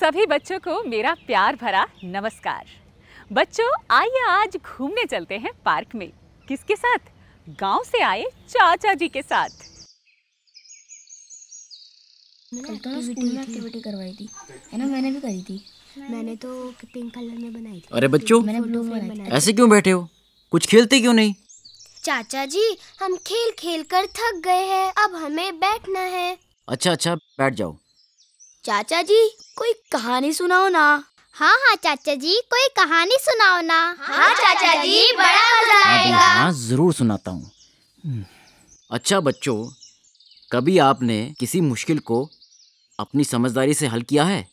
सभी बच्चों को मेरा प्यार भरा नमस्कार। बच्चों, आइए आज घूमने चलते हैं पार्क में। किसके साथ? गांव से आए चाचा जी के साथ। कल तो स्कूल में एक्टिविटी करवाई थी, है ना? मैंने भी करी थी। मैंने तो पिंक कलर में बनाई थी। अरे बच्चों, मैंने ब्लू में बनाई थी। ऐसे क्यों बैठे हो? कुछ खेलते क्यों नहीं? चाचा जी, हम खेल खेल कर थक गए हैं, अब हमें बैठना है। अच्छा बैठ जाओ। चाचा जी, कोई कहानी सुनाओ ना। हाँ हाँ चाचा जी, कोई कहानी सुनाओ ना। हाँ चाचा जी, बड़ा मजा आएगा। हाँ, जरूर सुनाता हूँ। अच्छा बच्चों, कभी आपने किसी मुश्किल को अपनी समझदारी से हल किया है?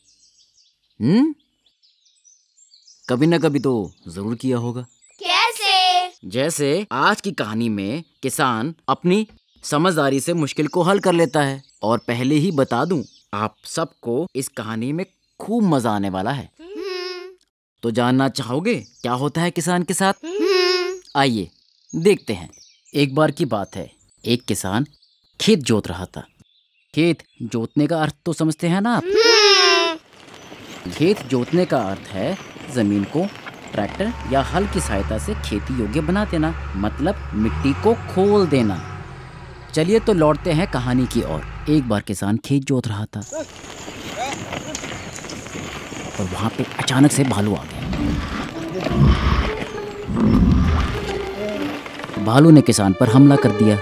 कभी न कभी तो जरूर किया होगा। कैसे? जैसे आज की कहानी में किसान अपनी समझदारी से मुश्किल को हल कर लेता है। और पहले ही बता दूं, आप सबको इस कहानी में खूब मजा आने वाला है। तो जानना चाहोगे क्या होता है किसान के साथ? आइए देखते हैं। एक बार की बात है, एक किसान खेत जोत रहा था। खेत जोतने का अर्थ तो समझते हैं ना आप? खेत जोतने का अर्थ है जमीन को ट्रैक्टर या हल की सहायता से खेती योग्य बना देना, मतलब मिट्टी को खोल देना। चलिए तो लौटते हैं कहानी की ओर। एक बार किसान खेत जोत रहा था और वहां पे अचानक से भालू आ गया। भालू ने किसान पर हमला कर दिया।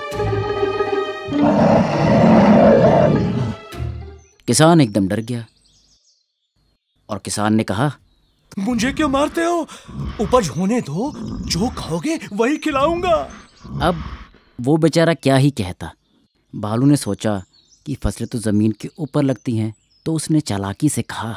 किसान एकदम डर गया और किसान ने कहा, मुझे क्यों मारते हो? उपज होने दो, जो खाओगे वही खिलाऊंगा। अब वो बेचारा क्या ही कहता। भालू ने सोचा कि फसलें तो जमीन के ऊपर लगती हैं, तो उसने चालाकी से कहा,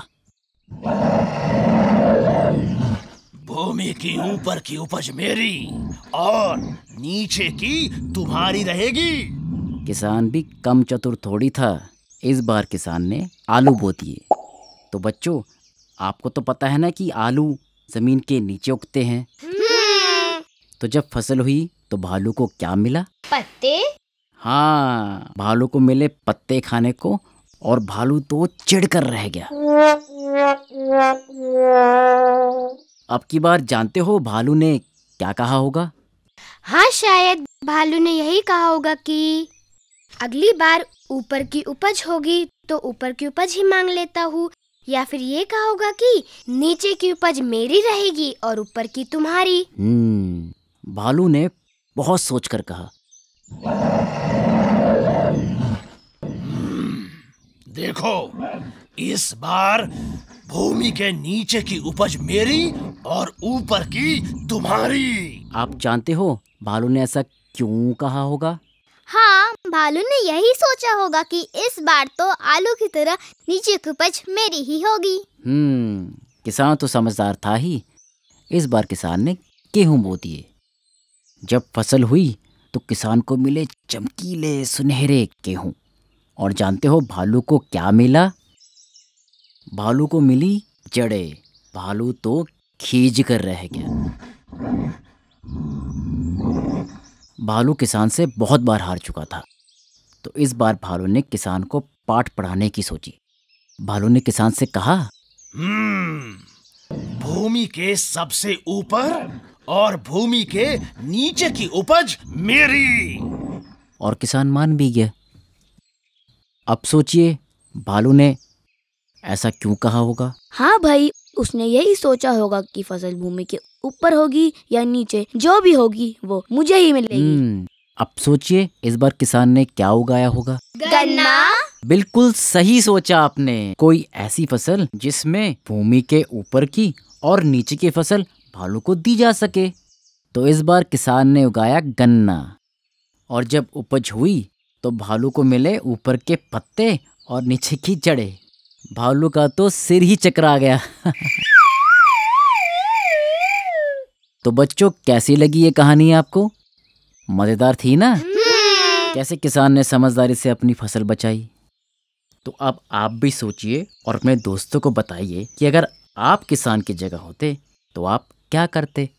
भूमि की ऊपर की उपज मेरी और नीचे की तुम्हारी रहेगी। किसान भी कम चतुर थोड़ी था। इस बार किसान ने आलू बो दिए। तो बच्चों, आपको तो पता है ना कि आलू जमीन के नीचे उगते हैं। तो जब फसल हुई तो भालू को क्या मिला? पत्ते। हाँ, भालू को मिले पत्ते खाने को और भालू तो चिढ़ कर रह गया। अब की बार जानते हो भालू ने क्या कहा होगा? हाँ, शायद भालू ने यही कहा होगा कि अगली बार ऊपर की उपज होगी तो ऊपर की उपज ही मांग लेता हूँ, या फिर ये कहा होगा कि नीचे की उपज मेरी रहेगी और ऊपर की तुम्हारी। भालू ने बहुत सोचकर कहा, देखो, इस बार भूमि के नीचे की उपज मेरी और ऊपर की तुम्हारी। आप जानते हो भालू ने ऐसा क्यों कहा होगा? हाँ, भालू ने यही सोचा होगा कि इस बार तो आलू की तरह नीचे की उपज मेरी ही होगी। किसान तो समझदार था ही। इस बार किसान ने गेहूं बो दिए। जब फसल हुई तो किसान को मिले चमकीले सुनहरे गेहूं। और जानते हो भालू को क्या मिला? भालू को मिली जड़ें। भालू तो खींच कर रह गया। भालू किसान से बहुत बार हार चुका था, तो इस बार भालू ने किसान को पाठ पढ़ाने की सोची। भालू ने किसान से कहा, भूमि के सबसे ऊपर और भूमि के नीचे की उपज मेरी। और किसान मान भी गया। अब सोचिए भालू ने ऐसा क्यों कहा होगा? हाँ भाई, उसने यही सोचा होगा कि फसल भूमि के ऊपर होगी या नीचे, जो भी होगी वो मुझे ही मिलेगी। अब सोचिए इस बार किसान ने क्या उगाया होगा? गन्ना। बिल्कुल सही सोचा आपने। कोई ऐसी फसल जिसमें भूमि के ऊपर की और नीचे की फसल भालू को दी जा सके। तो इस बार किसान ने उगाया गन्ना। और जब उपज हुई तो भालू को मिले ऊपर के पत्ते और नीचे की जड़ें। भालू का तो सिर ही चकरा गया। तो बच्चों, कैसी लगी ये कहानी आपको? मजेदार थी ना? कैसे किसान ने समझदारी से अपनी फसल बचाई। तो अब आप भी सोचिए और अपने दोस्तों को बताइए कि अगर आप किसान की जगह होते तो आप क्या करते।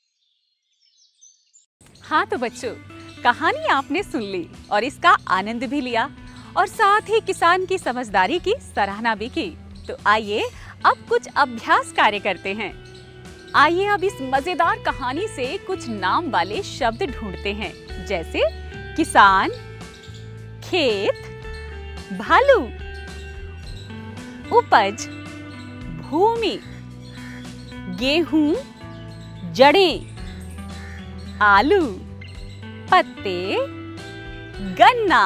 हाँ तो बच्चों, कहानी आपने सुन ली और इसका आनंद भी लिया और साथ ही किसान की समझदारी की सराहना भी की। तो आइए अब कुछ अभ्यास कार्य करते हैं। आइए अब इस मजेदार कहानी से कुछ नाम वाले शब्द ढूंढते हैं, जैसे किसान, खेत, भालू, उपज, भूमि, गेहूं, जड़ें, आलू, पत्ते, गन्ना।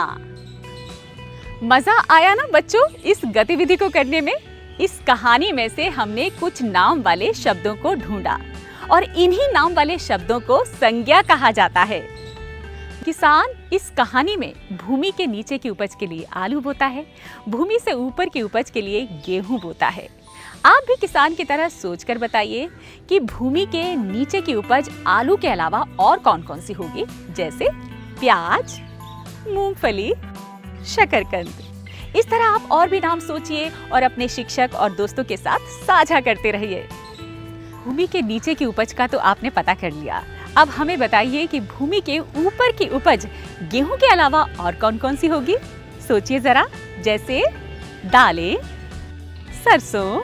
मजा आया ना बच्चों इस गतिविधि को करने में? इस कहानी में से हमने कुछ नाम वाले शब्दों को ढूंढा और इन्हीं नाम वाले शब्दों को संज्ञा कहा जाता है। किसान इस कहानी में भूमि के नीचे की उपज के लिए आलू बोता है, भूमि से ऊपर की उपज के लिए गेहूं बोता है। आप भी किसान की तरह सोचकर बताइए कि भूमि के नीचे की उपज आलू के अलावा और कौन-कौन सी होगी, जैसे प्याज, मूंगफली, शकरकंद। इस तरह आप और भी नाम सोचिए और अपने शिक्षक और दोस्तों के साथ साझा करते रहिए। भूमि के नीचे की उपज का तो आपने पता कर लिया। अब हमें बताइए कि भूमि के ऊपर की उपज गेहूं के अलावा और कौन-कौन सी होगी? सोचिए जरा, जैसे दालें, सरसों,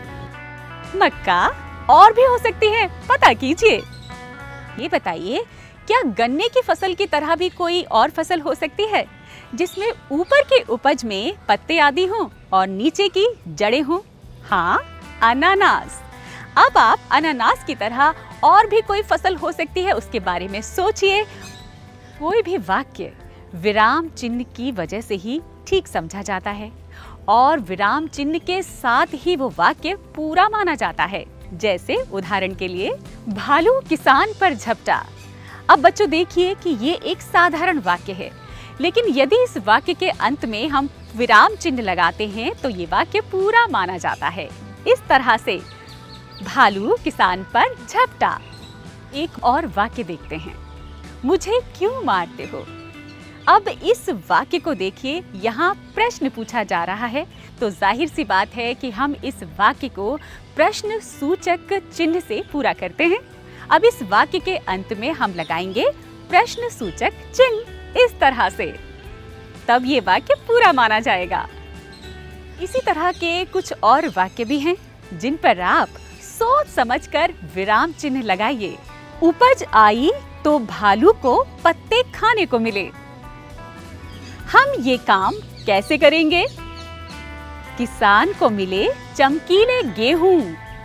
मक्का, और भी हो सकती है, पता कीजिए। ये बताइए, क्या गन्ने की फसल की तरह भी कोई और फसल हो सकती है जिसमें ऊपर की उपज में पत्ते आदि हों और नीचे की जड़ें हों? हाँ, अनानास। अब आप अनानास की तरह और भी कोई फसल हो सकती है, उसके बारे में सोचिए। कोई भी वाक्य विराम चिन्ह की वजह से ही ठीक समझा जाता है और विराम चिन्ह के साथ ही वो वाक्य पूरा माना जाता है। जैसे उदाहरण के लिए, भालू किसान पर झपटा। अब बच्चों देखिए कि ये एक साधारण वाक्य है, लेकिन यदि इस वाक्य के अंत में हम विराम चिन्ह लगाते हैं तो ये वाक्य पूरा माना जाता है। इस तरह से भालू किसान पर झपटा। एक और वाक्य देखते हैं, मुझे क्यों मारते हो। अब इस वाक्य को देखिए, यहाँ प्रश्न पूछा जा रहा है, तो जाहिर सी बात है कि हम इस वाक्य को प्रश्न सूचक चिन्ह से पूरा करते हैं। अब इस वाक्य के अंत में हम लगाएंगे प्रश्न सूचक चिन्ह, इस तरह से, तब ये वाक्य पूरा माना जाएगा। इसी तरह के कुछ और वाक्य भी हैं जिन पर आप सोच समझकर विराम चिन्ह लगाइए। उपज आई तो भालू को पत्ते खाने को मिले। हम ये काम कैसे करेंगे? किसान को मिले चमकीले गेहूं।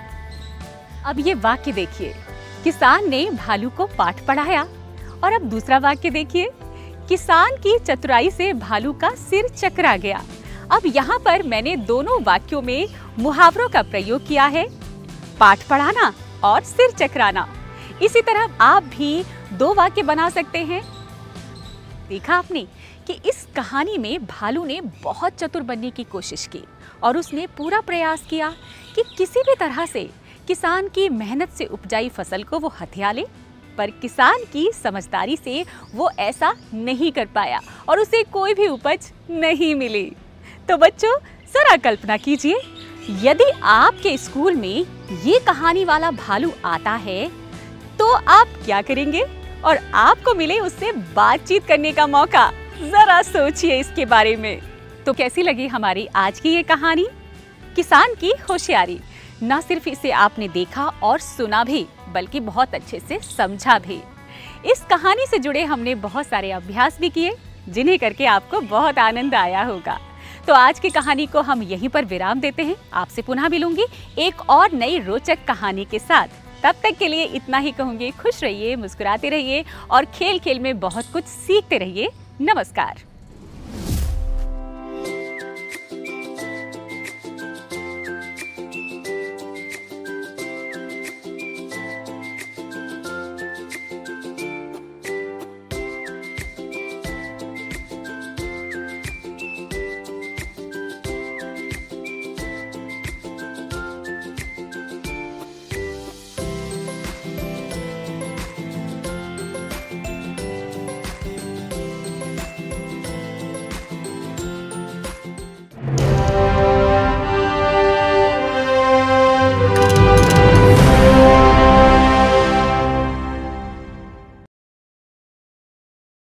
अब ये वाक्य देखिए, किसान ने भालू को पाठ पढ़ाया। और अब दूसरा वाक्य देखिए, किसान की चतुराई से भालू का सिर चकरा गया। अब यहाँ पर मैंने दोनों वाक्यों में मुहावरों का प्रयोग किया है, पाठ पढ़ाना और सिर चकराना। इसी तरह आप भी दो वाक्य बना सकते हैं। देखा आपने कि इस कहानी में भालू ने बहुत चतुर बनने की कोशिश की और उसने पूरा प्रयास किया कि किसी भी तरह से किसान की मेहनत से उपजाई फसल को वो हथिया ले, पर किसान की समझदारी से वो ऐसा नहीं कर पाया और उसे कोई भी उपज नहीं मिली। तो बच्चों, जरा कल्पना कीजिए, यदि आपके स्कूल में ये कहानी वाला भालू आता है तो आप क्या करेंगे और आपको मिले उससे बातचीत करने का मौका। जरा सोचिए इसके बारे में। तो कैसी लगी हमारी आज की ये कहानी, किसान की होशियारी। न सिर्फ इसे आपने देखा और सुना भी, बल्कि बहुत अच्छे से समझा भी। इस कहानी से जुड़े हमने बहुत सारे अभ्यास भी किए, जिन्हें करके आपको बहुत आनंद आया होगा। तो आज की कहानी को हम यहीं पर विराम देते हैं। आपसे पुनः मिलूंगी एक और नई रोचक कहानी के साथ। तब तक के लिए इतना ही कहूंगी, खुश रहिए, मुस्कुराते रहिए और खेल खेल में बहुत कुछ सीखते रहिए। नमस्कार।